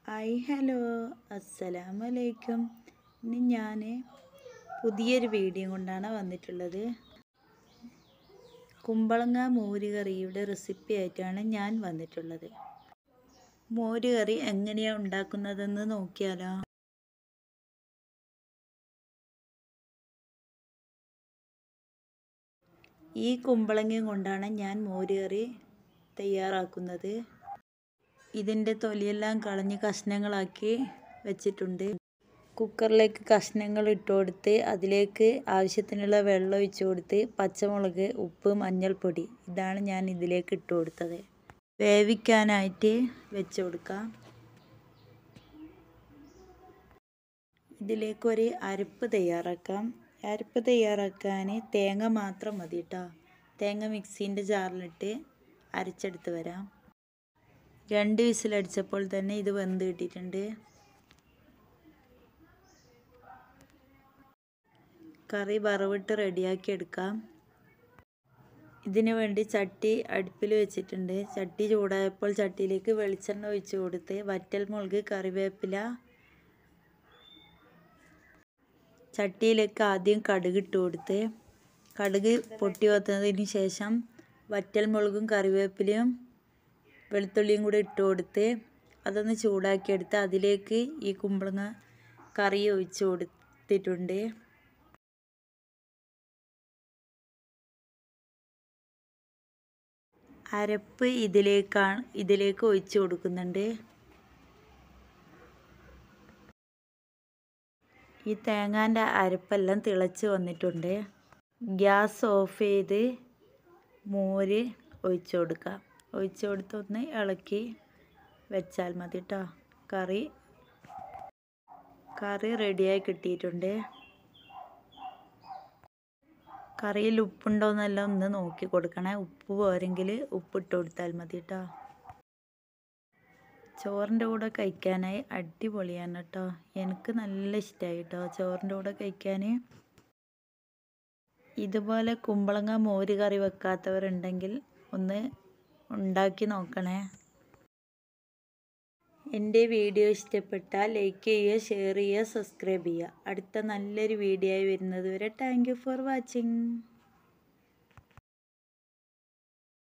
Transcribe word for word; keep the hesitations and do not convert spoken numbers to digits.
Hi hello അസ്സലാമു അലൈക്കും. ഇന്ന് ഞാൻ പുതിയൊരു വീഡിയോ കൊണ്ടാണ് വന്നിട്ടുള്ളത്. കുമ്പളങ്ങ മോരുകറിയുടെ റെസിപ്പി ആയിട്ടാണ് ഞാൻ വന്നിട്ടുള്ളത്. മോരുകറി എങ്ങനെയാണ് ഉണ്ടാക്കുന്നതെന്ന് നോക്കിയാലോ? ഈ കുമ്പളങ്ങ കൊണ്ടാണ് ഞാൻ മോരുകറി തയ്യാറാക്കുന്നത്. ഇതിൻ്റെ തൊലിയെല്ലാം കളഞ്ഞ് കഷ്ണങ്ങളാക്കി വെച്ചിട്ടുണ്ട്. കുക്കറിലേക്ക് കഷ്ണങ്ങൾ ഇട്ട് കൊടുത്ത് അതിലേക്ക് ആവശ്യത്തിനുള്ള വെള്ളം ഒഴിച്ച് കൊടുത്ത് പച്ചമുളക്, ഉപ്പ്, മഞ്ഞൾപ്പൊടി ഇതാണ് ഞാൻ ഇതിലേക്ക് ഇട്ട് കൊടുത്തത്. വേവിക്കാനായിട്ട് വെച്ച് കൊടുക്കാം. ഇതിലേക്കൊരു അരപ്പ് തയ്യാറാക്കാം. അരപ്പ് തയ്യാറാക്കാൻ തേങ്ങ മാത്രം മതി കേട്ടോ. തേങ്ങ മിക്സീൻ്റെ ജാറിലിട്ട് അരച്ചെടുത്ത് വരാം. രണ്ട് വിസിലടിച്ചപ്പോൾ തന്നെ ഇത് വെന്ത് കിട്ടിയിട്ടുണ്ട്. കറി വറവിട്ട് റെഡിയാക്കി എടുക്കാം. ഇതിനു വേണ്ടി ചട്ടി അടുപ്പിൽ വെച്ചിട്ടുണ്ട്. ചട്ടി ചൂടായപ്പോൾ ചട്ടിയിലേക്ക് വെളിച്ചെണ്ണ ഒഴിച്ച് കൊടുത്ത് വറ്റൽമുളക്, കറിവേപ്പില, ചട്ടിയിലേക്ക് ആദ്യം കടുക് ഇട്ട് കൊടുത്ത് കടുക് പൊട്ടി വന്നതിന് ശേഷം വറ്റൽമുളകും കറിവേപ്പിലയും വെളുത്തുള്ളിയും കൂടി ഇട്ട് കൊടുത്ത് അതൊന്ന് ചൂടാക്കിയെടുത്ത് അതിലേക്ക് ഈ കുമ്പളങ്ങ കറി ഒഴിച്ച് കൊടുത്തിട്ടുണ്ട്. അരപ്പ് ഇതിലേക്കാണ് ഇതിലേക്ക് ഒഴിച്ച് കൊടുക്കുന്നുണ്ട്. ഈ തേങ്ങാൻ്റെ അരപ്പെല്ലാം തിളച്ച് വന്നിട്ടുണ്ട്. ഗ്യാസ് ഓഫ് ചെയ്ത് മോര് ഒഴിച്ച് കൊടുക്കാം. ഒഴിച്ച് കൊടുത്തൊന്ന് ഇളക്കി വെച്ചാൽ മതി കേട്ടോ. കറി കറി റെഡിയായി കിട്ടിയിട്ടുണ്ട്. കറിയിൽ ഉപ്പുണ്ടോയെന്നെല്ലാം ഒന്ന് നോക്കി കൊടുക്കണേ. ഉപ്പ് പോരെങ്കിൽ ഉപ്പിട്ട് കൊടുത്താൽ മതി കേട്ടോ. ചോറിൻ്റെ കൂടെ കഴിക്കാനായി അടിപൊളിയാണ് കേട്ടോ. എനിക്ക് നല്ല ഇഷ്ടമായി കേട്ടോ ചോറിൻ്റെ കൂടെ കഴിക്കാൻ. ഇതുപോലെ കുമ്പളങ്ങ മോര് കറി വെക്കാത്തവരുണ്ടെങ്കിൽ ഒന്ന് ഉണ്ടാക്കി നോക്കണേ. എൻ്റെ വീഡിയോ ഇഷ്ടപ്പെട്ടാൽ ലൈക്ക് ചെയ്യുക, ഷെയർ ചെയ്യുക, സബ്സ്ക്രൈബ് ചെയ്യുക. അടുത്ത നല്ലൊരു വീഡിയോ ആയി വരുന്നത് വരെ താങ്ക് യു ഫോർ വാച്ചിങ്.